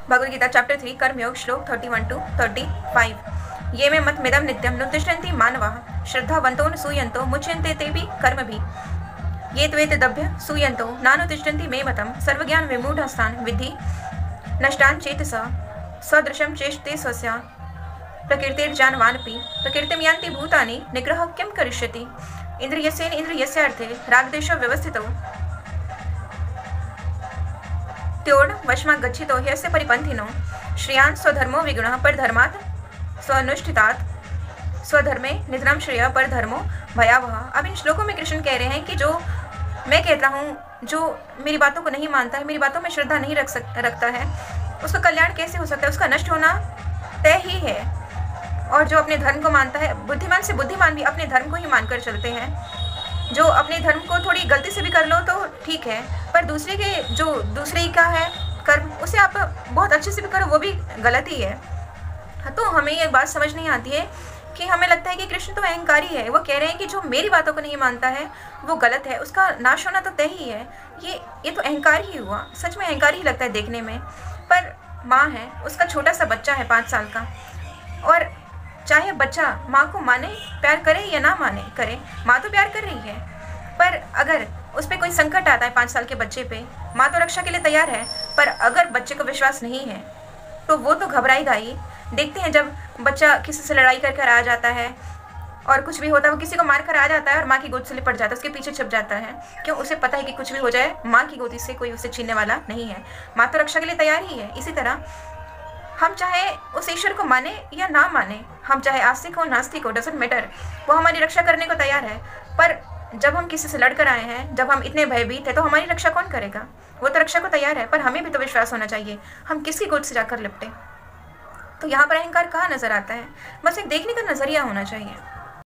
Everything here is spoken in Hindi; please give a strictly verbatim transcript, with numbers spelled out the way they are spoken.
भगवद गीता चैप्टर थ्री कर्मयोग श्लोक thirty one to thirty five. ये मे मत मिदम नित्यम नुतिष्ठन्ति मानवाः श्रद्धावन्तो न सूयन्तो मुच्यन्ते तेऽपि कर्मभिः ये त्वेतदभ्य सूयन्तो नानुतिष्ठन्ति मे मतम् सर्वज्ञान विमूढस्तान् विद्धि नष्टान् चेतसः सदृशं चेष्टे स्वस्य प्रकृतिर्जानवानपि प्रकृतिं यान्ति भूतानि निग्रहः किं करिष्यति। इंद्रियस्येन इंद्रियस्यार्थे रागद्वेषौ व्यवस्थितौ त्योर्न वशमा गच्छितो ह्यस्य परिपन्थिनो श्रियान् स्वधर्मो विगुणः परधर्मात् स्वनुष्ठितात् स्वधर्मे निधनम श्रेय परधर्मो भयावह। अब इन श्लोकों में कृष्ण कह रहे हैं कि जो मैं कहता हूँ, जो मेरी बातों को नहीं मानता है, मेरी बातों में श्रद्धा नहीं रख सक रखता है, उसका कल्याण कैसे हो सकता है, उसका नष्ट होना तय ही है। और जो अपने धर्म को मानता है, बुद्धिमान से बुद्धिमान भी अपने धर्म को ही मानकर चलते हैं। जो अपने धर्म को थोड़ी गलती से भी कर लो तो ठीक है, पर दूसरे के जो दूसरे का है कर्म, उसे आप बहुत अच्छे से भी करो, वो भी गलत ही है। तो हमें ये बात समझ नहीं आती है कि हमें लगता है कि कृष्ण तो अहंकारी है। वो कह रहे हैं कि जो मेरी बातों को नहीं मानता है वो गलत है, उसका नाश होना तो तय ही है। ये ये तो अहंकार ही हुआ, सच में अहंकार ही लगता है देखने में। पर माँ है, उसका छोटा सा बच्चा है पाँच साल का, और चाहे बच्चा माँ को माने, प्यार करे या ना माने करे, माँ तो प्यार कर रही है। पर अगर उस पर कोई संकट आता है पाँच साल के बच्चे पे, माँ तो रक्षा के लिए तैयार है, पर अगर बच्चे को विश्वास नहीं है तो वो तो घबराएगा ही। देखते हैं जब बच्चा किसी से लड़ाई कर कर आ जाता है और कुछ भी होता है, वो किसी को मार कर आ जाता है और माँ की गोद से लिपट जाता है, उसके पीछे छिप जाता है। क्यों? उसे पता है कि कुछ भी हो जाए माँ की गोदी से कोई उसे छीनने वाला नहीं है। माँ तो रक्षा के लिए तैयार ही है। इसी तरह हम चाहे उस ईश्वर को माने या ना माने, हम चाहे आस्तिक हो नास्तिक हो, डजंट मैटर, वो हमारी रक्षा करने को तैयार है। पर जब हम किसी से लड़कर आए हैं, जब हम इतने भयभीत हैं, तो हमारी रक्षा कौन करेगा? वो तो रक्षा को तैयार है, पर हमें भी तो विश्वास होना चाहिए, हम किसकी गोद से जाकर लिपटे। तो यहाँ पर अहंकार कहाँ नजर आता है? बस एक देखने का नजरिया होना चाहिए।